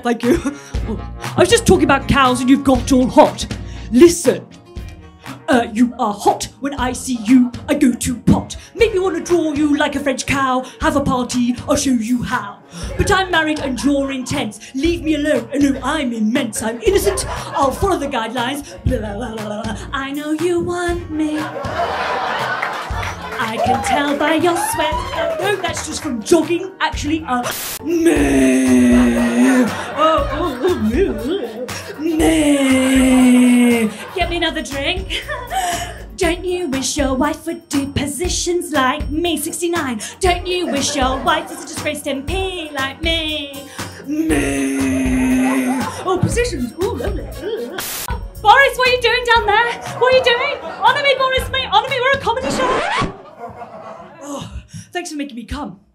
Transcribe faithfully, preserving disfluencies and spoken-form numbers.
Thank you. Oh, I was just talking about cows and you've got all hot. Listen. Uh, you are hot. When I see you, I go to pot. Make me want to draw you like a French cow. Have a party, I'll show you how. But I'm married and you're intense. Leave me alone. I know I'm immense. I'm innocent. I'll follow the guidelines. Blah, blah, blah, blah, blah. I know you want me. I can tell by your sweat. Uh, no, that's just from jogging. Actually, uh, me. Oh, oh, oh, me. Me. Get me another drink. Don't you wish your wife would do positions like me? sixty-nine. Don't you wish your wife was a disgraced M P like me? Me. Oh, positions. Ooh, lovely. Ooh. Boris, what are you doing down there? What are you doing? Honour me, Boris, mate. Honour me. We're a comedy show. Oh, thanks for making me come.